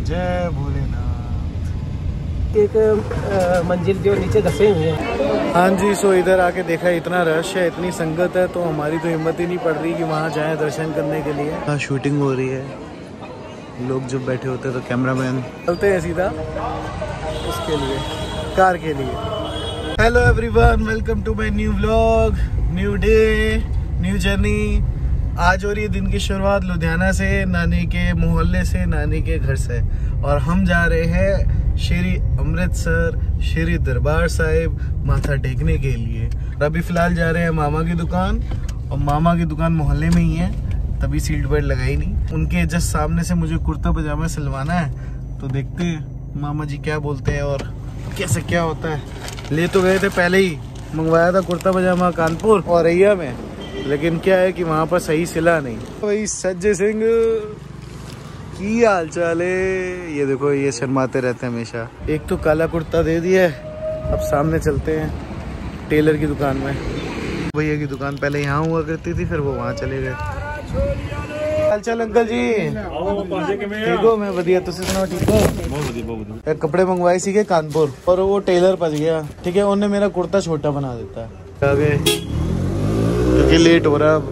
जय भोलेनाथ। एक मंजिल जो नीचे धसे हुए हैं। हाँ जी, सो इधर आके देखा इतना रश है, इतनी संगत है, तो हमारी तो हिम्मत ही नहीं पड़ रही कि वहाँ जाएं दर्शन करने के लिए। हाँ, शूटिंग हो रही है, लोग जब बैठे होते हैं तो कैमरामैन चलते हैं सीधा उसके लिए, कार के लिए। Hello everyone, welcome to my new vlog, new day, new journey. आज हो रही है दिन की शुरुआत लुधियाना से, नानी के मोहल्ले से, नानी के घर से, और हम जा रहे हैं श्री अमृतसर श्री दरबार साहिब माथा टेकने के लिए। अभी फिलहाल जा रहे हैं मामा की दुकान, और मामा की दुकान मोहल्ले में ही है, तभी सीट बेल्ट लगाई नहीं। उनके जस्ट सामने से मुझे कुर्ता पजामा सिलवाना है, तो देखते हैं मामा जी क्या बोलते हैं और कैसे क्या होता है। ले तो गए थे, पहले ही मंगवाया था कुर्ता पजामा कानपुर और रैया में, लेकिन क्या है कि वहाँ पर सही सिला नहीं। वही सज्जय सिंह की हाल चाल है। ये देखो, ये शर्माते रहते हैं हमेशा। एक तो काला कुर्ता दे दिया है, अब सामने चलते हैं टेलर की दुकान में। भैया की दुकान पहले यहाँ हुआ करती थी, फिर वो वहाँ चले गए। हाल चाल अंकल जी? ठीक हो? मैं बढ़िया, तुसी सुनाओ ठीक हो? बहुत। कपड़े मंगवाए सी के कानपुर, और वो टेलर फंस गया, ठीक है, उन्होंने मेरा कुर्ता छोटा बना देता है आगे, क्योंकि लेट हो रहा।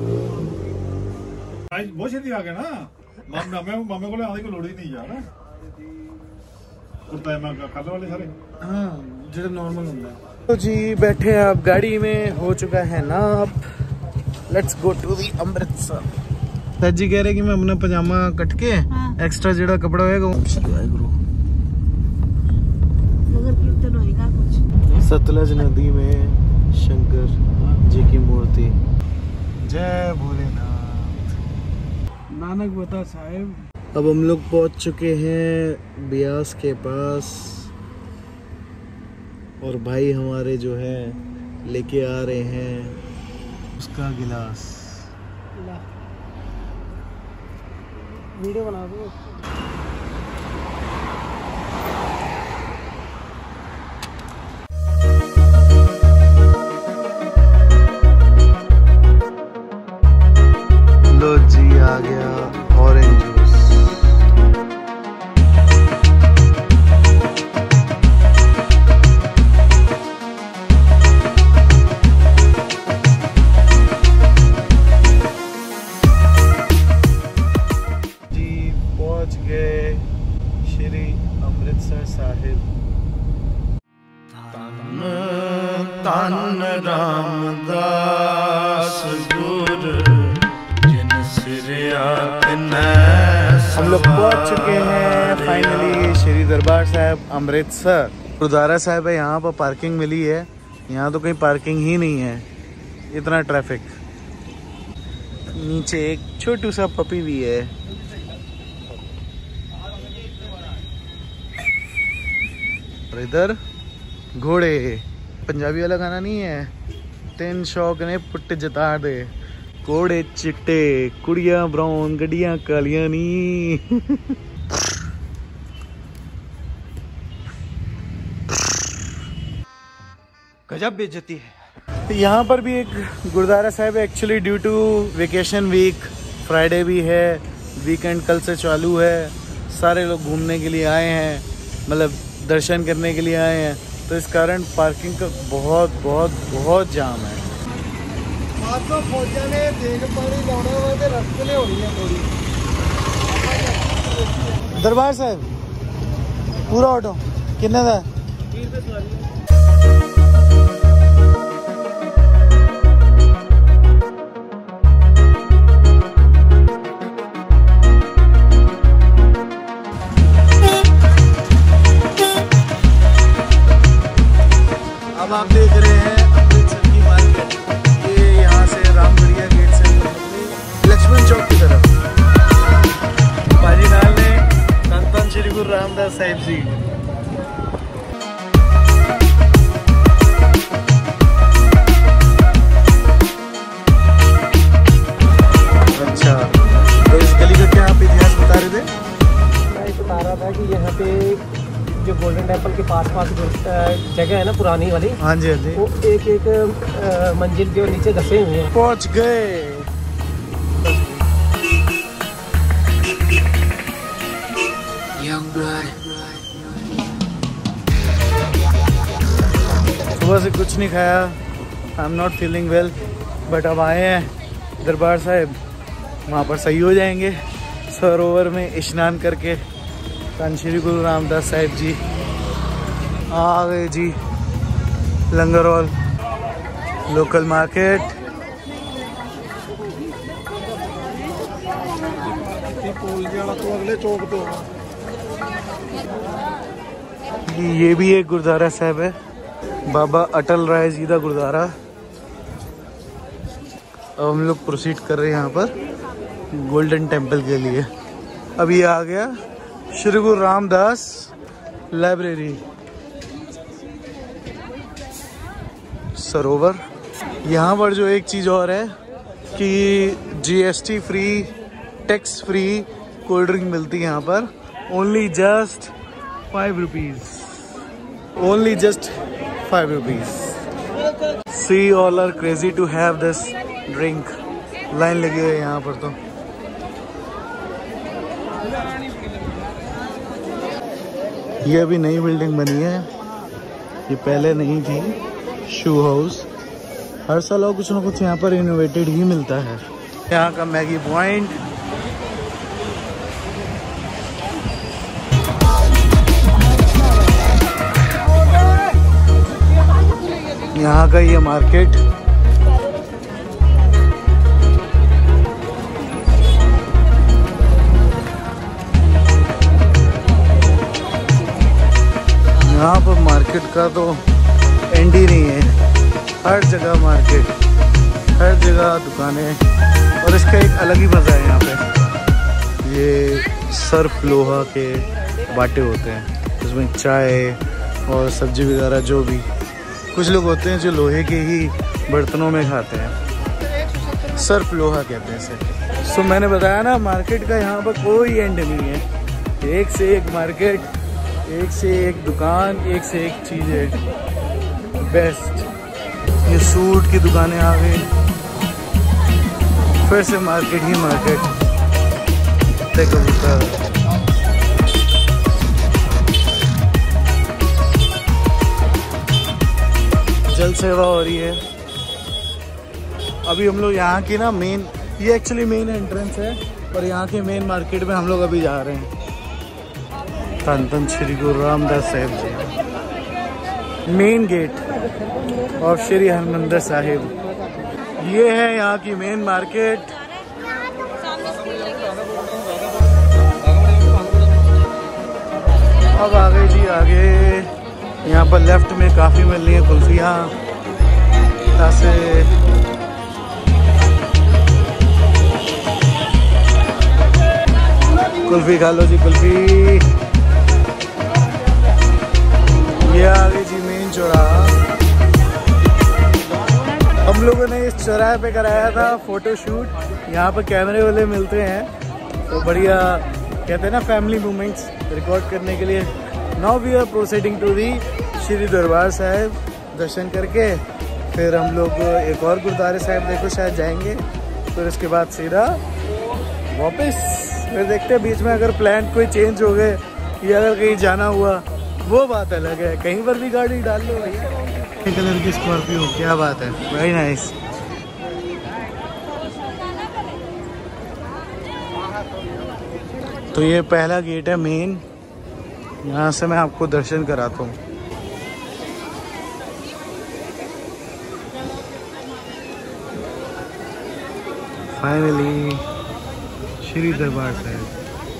बहुत छेती आ गया ना, मामे को आने को लोड़ ही नहीं जा रहा कुर्ता मैं कर वाले सारे। हाँ, जो नॉर्मल होता है। तो जी बैठे हैं आप गाड़ी में, हो चुका है ना, अब let's go to the Amritsar. Sir ji कह रहे कि मैं अपना पजामा कट के एक्स्ट्रा जेड़ा कपड़ा होएगा वो सतलज नदी में शंकर जी की मूर्ति। जय भोलेनाथ। नानक बता साहिब। अब हम लोग पहुंच चुके हैं ब्यास के पास, और भाई हमारे जो है लेके आ रहे हैं उसका गिलास। वीडियो बना दो। लो जी, आ गया ऑरेंज जूस। जी पहुंच गए श्री अमृतसर साहिब। तन रामदास गुर जिन सिरिया हम लोग पहुंच चुके हैं फाइनली श्री दरबार साहिब अमृतसर। गुरुद्वारा साहिब है, यहाँ पर पार्किंग मिली है, यहाँ तो कहीं पार्किंग ही नहीं है, इतना ट्रैफिक। नीचे एक छोटू सा पपी भी है। और इधर घोड़े, पंजाबी वाला गाना नहीं है, तीन शौक ने पुट जता दे, घोड़े चिट्टे कुड़ियां ब्राउन गड्डियां कालियां नी। गजब बेइज्जती है। यहाँ पर भी एक gurdwara Sahib actually due to vacation week, Friday भी है, वीकेंड कल से चालू है, सारे लोग घूमने के लिए आए हैं, मतलब दर्शन करने के लिए आए हैं, तो इस कारण पार्किंग का बहुत बहुत बहुत जाम है। दरबार साहिब पूरा ऑटो किन्ने का? अब आप देख रहे हैं अमृतसर की मार्केट, ये यहाँ से रामगढ़िया गेट से लक्ष्मण चौक की तरफ। भाजी लाल ने धन श्री गुरु रामदास साहिब जी। अच्छा, तो इस गली का क्या आप इतिहास बता रहे थे? मैं बता रहा था कि यहाँ पे जो गोल्डन टेम्पल के पास जगह है ना पुरानी वाली, हाँ जी हाँ जी, वो एक मंजिल जो नीचे धसे हुए हैं। पहुंच गए। सुबह से कुछ नहीं खाया, I am not feeling well, but अब आए हैं दरबार साहिब, वहाँ पर सही हो जाएंगे। सरोवर में स्नान करके धन श्री गुरु रामदास साहिब जी आ गए जी। लंगर हॉल, लोकल मार्केट, अगले चौक पे ये भी एक गुरुद्वारा साहब है, बाबा अटल राय जी का गुरुद्वारा। अब हम लोग प्रोसीड कर रहे हैं यहाँ पर गोल्डन टेम्पल के लिए। अभी आ गया श्री गुरु रामदास लाइब्रेरी, सरोवर। यहाँ पर जो एक चीज़ और है कि GST free, tax free cold drink मिलती है यहाँ पर, only just 5 rupees, only just 5 rupees. See all are crazy to have this drink. Line लगी हुई है यहाँ पर। तो ये अभी नई बिल्डिंग बनी है, ये पहले नहीं थी। शू हाउस, हर साल और कुछ ना कुछ यहाँ पर इनोवेटेड ही मिलता है। यहाँ का मैगी पॉइंट, यहाँ का ये मार्केट, यहाँ पर मार्केट का तो एंड ही नहीं है। हर जगह मार्केट, हर जगह दुकानें, और इसका एक अलग ही मज़ा है यहाँ पे। ये सर्फ लोहा के बाटे होते हैं, उसमें चाय और सब्जी वगैरह जो भी। कुछ लोग होते हैं जो लोहे के ही बर्तनों में खाते हैं, सर्फ लोहा कहते हैं इसे। सो मैंने बताया ना, मार्केट का यहाँ पर कोई एंड नहीं है। एक से एक मार्केट, एक से एक दुकान, एक से एक चीज़ें बेस्ट। ये सूट की दुकानें आ गई, फिर से मार्केट ही मार्केट। कबूतर, जल सेवा हो रही है। अभी हम लोग यहाँ की ना मेन, ये एक्चुअली मेन एंट्रेंस है, और यहाँ के मेन मार्केट में हम लोग अभी जा रहे हैं। धन धन Shri Guru Ramdas Sahib ji, main gate of Shri Harmandir Sahib. ये है यहाँ की मेन मार्केट। अब आगे जी आगे, यहाँ पर लेफ्ट में काफ़ी मिल रही है कुल्फियाँ, तासे। कुल्फी खा लो जी, कुल्फी। ये आ गई जी मेन चौराहा। हम लोगों ने इस चौराहे पे कराया था फोटो शूट। यहाँ पर कैमरे वाले मिलते हैं, तो बढ़िया कहते हैं ना फैमिली मोमेंट्स रिकॉर्ड करने के लिए। Now we are proceeding to the Shri Darbar Sahib. दर्शन करके फिर हम लोग एक और गुरुद्वारे साहिब देखो शायद जाएंगे, फिर उसके बाद सीधा वापस। फिर देखते हैं बीच में अगर प्लान कोई चेंज हो गए या अगर कहीं जाना हुआ, वो बात अलग है। कहीं पर भी गाड़ी डाल लो भैया। कलर की स्कॉर्पियो, क्या बात है, वेरी नाइस। तो ये पहला गेट है मेन, यहाँ से मैं आपको दर्शन कराता हूँ। फाइनली श्री दरबार साहिब।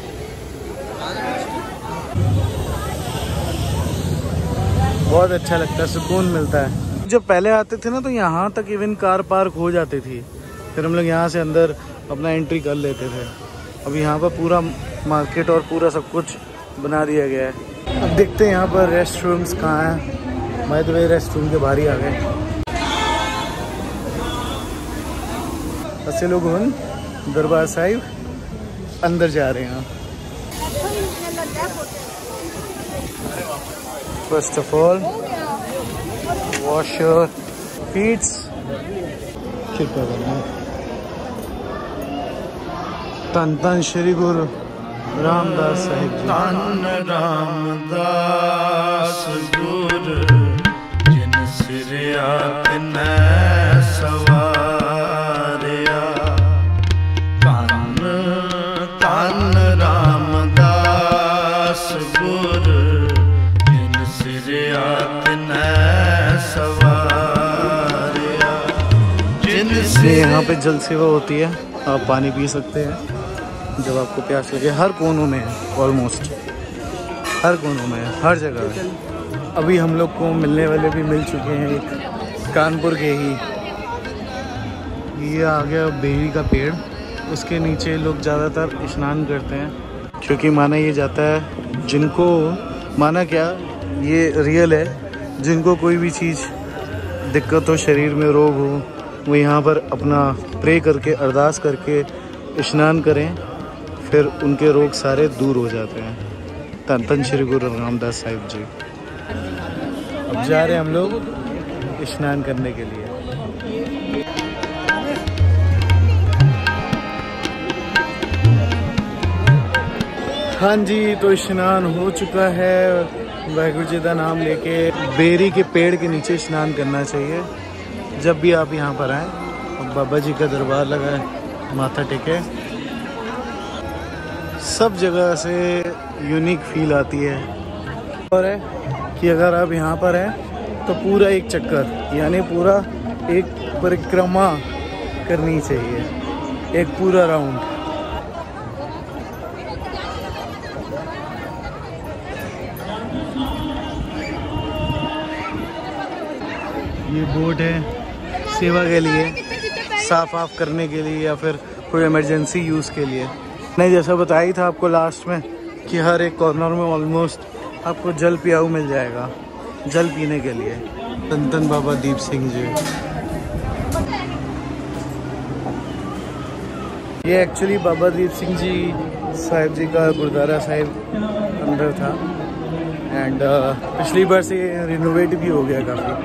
बहुत अच्छा लगता है, सुकून मिलता है। जब पहले आते थे ना तो यहाँ तक इवन कार पार्क हो जाती थी, फिर हम लोग यहाँ से अंदर अपना एंट्री कर लेते थे। अब यहाँ पर पूरा मार्केट और पूरा सब कुछ बना दिया गया है। अब देखते हैं यहाँ पर रेस्ट रूम्स कहाँ हैं। मैं तो रेस्ट रूम के बाहर ही आ गए। अच्छे लोग दरबार साहिब अंदर जा रहे हैं। First of all wash your feets. कृपया करना। धन धन श्री गुरु रामदास साहिब जी। धन रामदास गुर जिन सिरिया तिनै सवारिया। धन धन रामदास गुर जिन सिरिया तिनै सवारिया। जिन यहाँ पे जल सेवा होती है, आप पानी पी सकते हैं जब आपको प्यास लगे। हर कोनों में है, ऑलमोस्ट हर कोनों में है, हर जगह है। अभी हम लोग को मिलने वाले भी मिल चुके हैं, एक कानपुर के ही। ये आ गया बेरी का पेड़, उसके नीचे लोग ज़्यादातर स्नान करते हैं क्योंकि माना ये जाता है, जिनको माना क्या ये रियल है, जिनको कोई भी चीज़ दिक्कत हो, शरीर में रोग हो, वो यहाँ पर अपना प्रे करके अरदास करके स्नान करें, फिर उनके रोग सारे दूर हो जाते हैं। धन धन श्री गुरु रामदास साहिब जी। अब जा रहे हैं हम लोग स्नान करने के लिए। हाँ जी, तो स्नान हो चुका है। वाहिगुरु जी का नाम लेके बेरी के पेड़ के नीचे स्नान करना चाहिए जब भी आप यहाँ पर आएँ। बाबा जी का दरबार लगा है, माथा टेके। सब जगह से यूनिक फील आती है। और है कि अगर आप यहाँ पर हैं तो पूरा एक चक्कर यानी पूरा एक परिक्रमा करनी चाहिए, एक पूरा राउंड। ये बोट है सेवा के लिए, साफ आफ करने के लिए या फिर कोई इमरजेंसी यूज़ के लिए। मैंने जैसा बताया था आपको लास्ट में कि हर एक कॉर्नर में ऑलमोस्ट आपको जल पियाऊ मिल जाएगा, जल पीने के लिए। धन धन बाबा दीप सिंह जी। ये एक्चुअली बाबा दीप सिंह जी साहिब जी का गुरुद्वारा साहिब अंदर था एंड पिछली बार से रिनोवेट भी हो गया काफ़ी।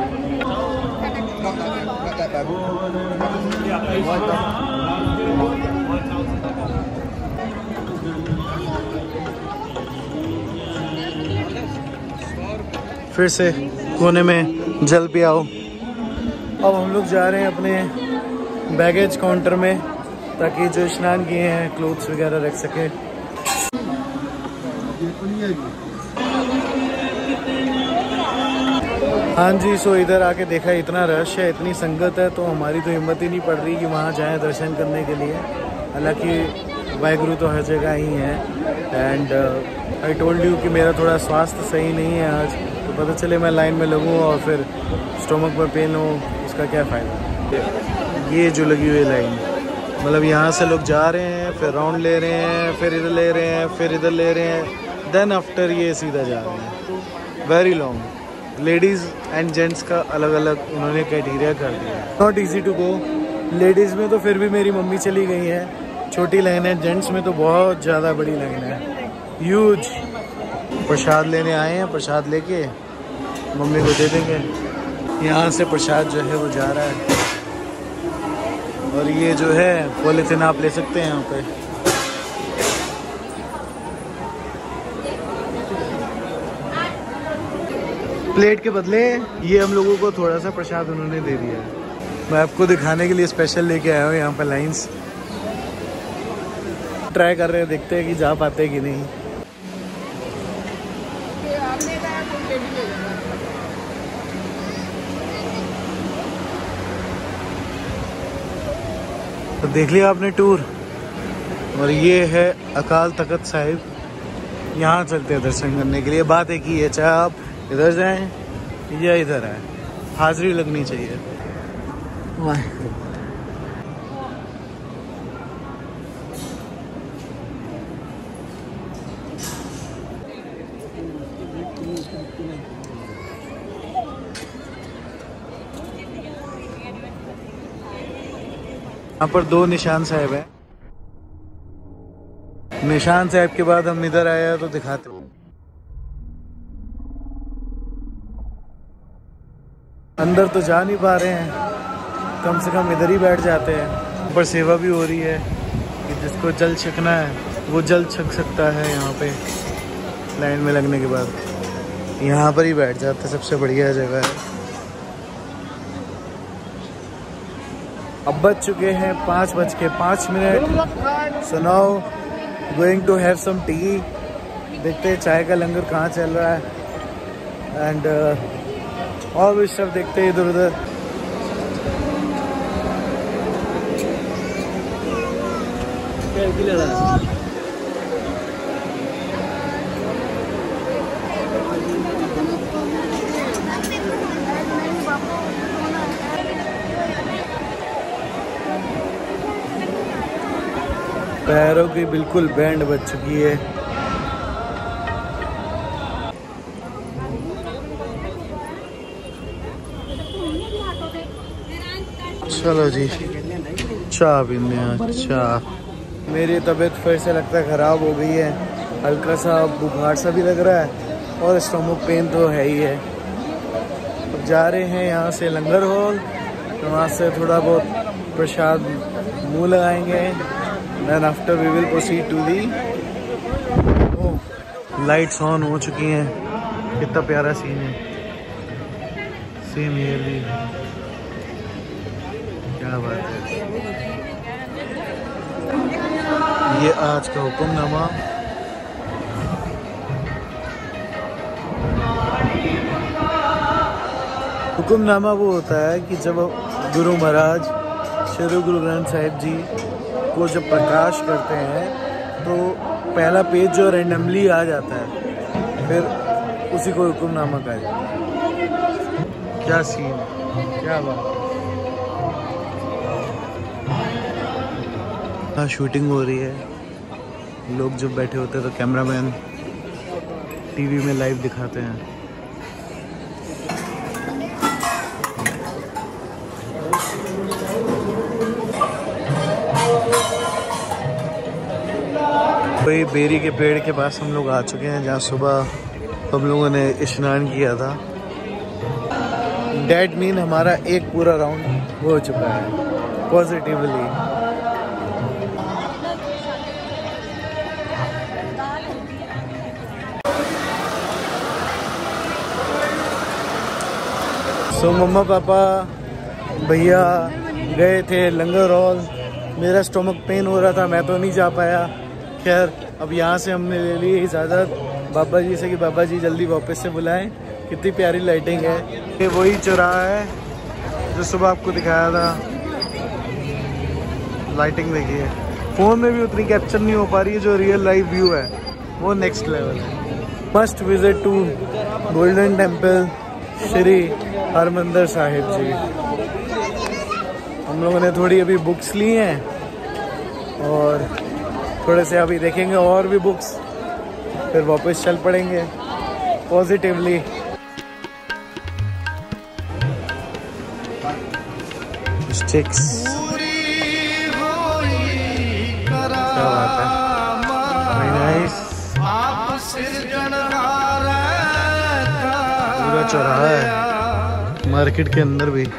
फिर से कोने में जल पियाओ। अब हम लोग जा रहे हैं अपने बैगेज काउंटर में ताकि जो स्नान किए हैं क्लोथ्स वगैरह रख सके। हाँ जी, सो इधर आके देखा इतना रश है, इतनी संगत है, तो हमारी तो हिम्मत ही नहीं पड़ रही कि वहाँ जाएं दर्शन करने के लिए। हालांकि वाहिगुरु तो हर जगह ही है एंड आई टोल्ड यू कि मेरा थोड़ा स्वास्थ्य सही नहीं है आज, तो पता चले मैं लाइन में लगूँ और फिर स्टोमक में पेन हो, उसका क्या फ़ायदा। ये जो लगी हुई लाइन, मतलब यहाँ से लोग जा रहे हैं, फिर राउंड ले रहे हैं, फिर इधर ले रहे हैं, फिर इधर ले रहे हैं, देन आफ्टर ये सीधा जा रहे हैं। Very long. Ladies and gents का अलग अलग उन्होंने क्राइटेरिया कर दिया है। Not easy to go. Ladies में तो फिर भी मेरी मम्मी चली गई है, छोटी लाइन है। जेंट्स में तो बहुत ज़्यादा बड़ी लाइन है, ह्यूज। प्रसाद लेने आए हैं, प्रसाद लेके मम्मी को दे देंगे। यहाँ से प्रसाद जो है वो जा रहा है और ये जो है पॉलीथिन आप ले सकते हैं यहाँ पे। प्लेट के बदले ये हम लोगों को थोड़ा सा प्रसाद उन्होंने दे दिया है। मैं आपको दिखाने के लिए स्पेशल लेके आया हूँ यहाँ पर लाइंस। ट्राई कर रहे हैं, देखते हैं कि जा पाते हैं कि नहीं। तो देख लिया आपने टूर। और ये है अकाल तख्त साहिब, यहाँ चलते हैं दर्शन करने के लिए। बात एक ही है, चाहे आप इधर जाएं या इधर आए, हाजिरी लगनी चाहिए। वाह। यहाँ पर दो निशान साहिब हैं। निशान साहिब के बाद हम इधर आए तो दिखाते हैं। अंदर तो जा नहीं पा रहे हैं, कम से कम इधर ही बैठ जाते हैं। ऊपर सेवा भी हो रही है कि जिसको जल छिकना है वो जल छक सकता है यहाँ पे लाइन में लगने के बाद। यहाँ पर ही बैठ जाते, सबसे बढ़िया जगह है। अब बज चुके हैं 5:05। So now going to have some tea. देखते हैं चाय का लंगर कहाँ चल रहा है एंड और भी सब देखते हैं इधर उधर। पैरों की बिल्कुल बैंड बज चुकी है। चलो जी चाय पीने हैं। अच्छा, मेरी तबीयत फिर से लगता है ख़राब हो गई है। हल्का सा बुखार सा भी लग रहा है और स्टमक पेन तो है ही है। अब जा रहे हैं यहाँ से लंगर हॉल, तो वहाँ से थोड़ा बहुत प्रसाद मुँह लगाएंगे। Then after we will proceed to the. Lights on हो चुकी हैं, कितना प्यारा सीन है। सेम ईयरली, क्या बात है। ये आज का हुक्मनामा। हुक्मनामा वो होता है कि जब गुरु महाराज श्री गुरु ग्रंथ साहिब जी को जब प्रकाश करते हैं तो पहला पेज जो रैंडमली आ जाता है, फिर उसी को हुक्मनामा कहा जाता है। क्या सीन, क्या बात। हाँ, शूटिंग हो रही है। लोग जब बैठे होते हैं तो कैमरामैन टीवी में लाइव दिखाते हैं। कोई बेरी के पेड़ के पास हम लोग आ चुके हैं, जहाँ सुबह हम लोगों ने स्नान किया था। डेट मीन हमारा एक पूरा राउंड हो चुका है पॉजिटिवली। सो मम्मा पापा भैया गए थे लंगर हॉल। मेरा स्टमक पेन हो रहा था, मैं तो नहीं जा पाया। खैर, अब यहाँ से हमने ले ली इजाज़त बाबा जी से कि बाबा जी जल्दी वापस से बुलाएं। कितनी प्यारी लाइटिंग है। ये वही चौराहा है जो सुबह आपको दिखाया था। लाइटिंग देखिए, फ़ोन में भी उतनी कैप्चर नहीं हो पा रही है, जो रियल लाइव व्यू है वो नेक्स्ट लेवल है। Must visit to Golden Temple Shri Harmandir Sahib ji. हम लोगों ने थोड़ी अभी बुक्स ली हैं और थोड़े से अभी देखेंगे और भी बुक्स, फिर वापस चल पड़ेंगे पॉजिटिवली। स्टिक्स, क्या बात है, वेरी नाइस। पूरा चौराहा है मार्केट के अंदर भी।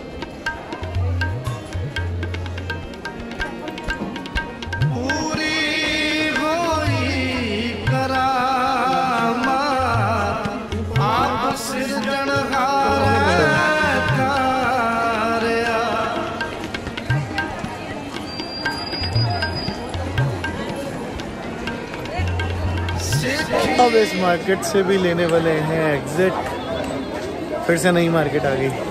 अब इस मार्केट से भी लेने वाले हैं एग्जिट। फिर से नई मार्केट आ गई।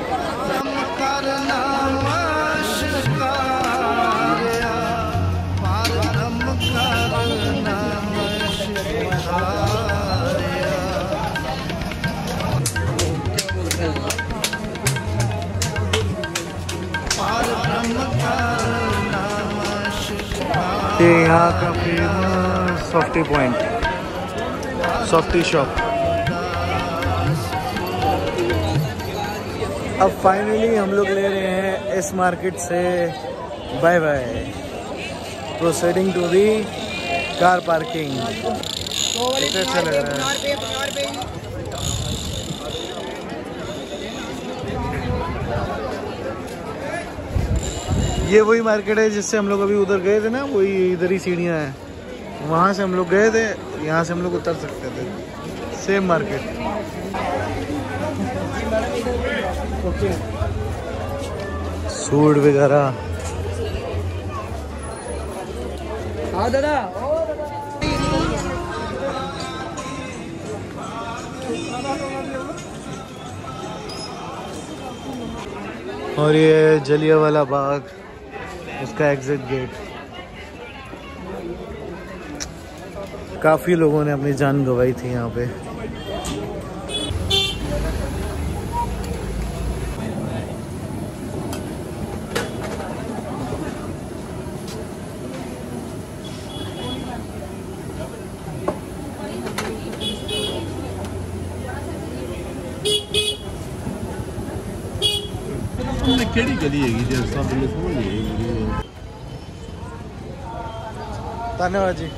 ये यहाँ का famous softy point, softy shop. अब फाइनली हम लोग ले रहे हैं इस मार्केट से bye bye, proceeding to the car parking. कितना अच्छा लग रहा है। ये वही मार्केट है जिससे हम लोग अभी उधर गए थे ना, वही इधर ही सीढ़ियाँ हैं। वहाँ से हम लोग गए थे, यहाँ से हम लोग उतर सकते थे। Same market. सूट वगैरह। हाँ दादा। और ये जलियांवाला बाग, उसका एग्जिट गेट। काफी लोगों ने अपनी जान गंवाई थी यहाँ पे। केड़ी गली है जैसा समझ नहीं। धन्यवाद जी।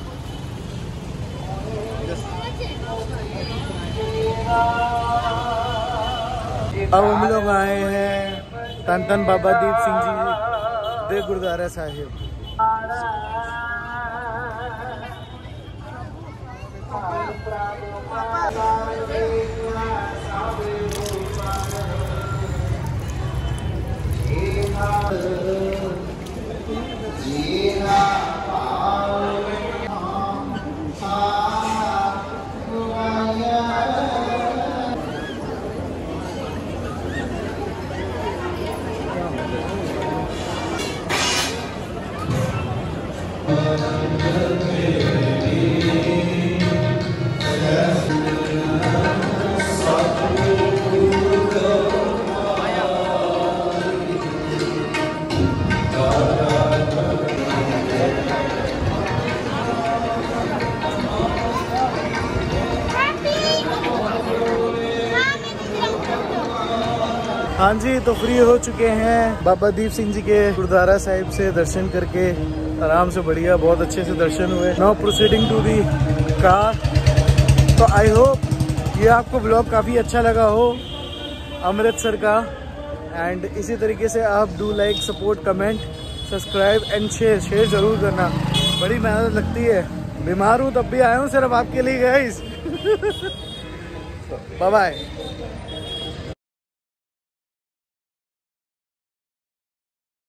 अब हम लोग आए हैं धन धन बाबा दीप सिंह जी दे गुरुद्वारा साहिब। हाँ जी, तो फ्री हो चुके हैं बाबा दीप सिंह जी के गुरुद्वारा साहिब से दर्शन करके आराम से, बढ़िया, बहुत अच्छे से दर्शन हुए। Now proceeding to the car. तो आई होप ये आपको ब्लॉग काफ़ी अच्छा लगा हो अमृतसर का। एंड इसी तरीके से आप do like, support, comment, subscribe and share ज़रूर करना। बड़ी मेहनत लगती है, बीमार हूँ तब भी आया हूँ सिर्फ आपके लिए गाइस। Bye bye.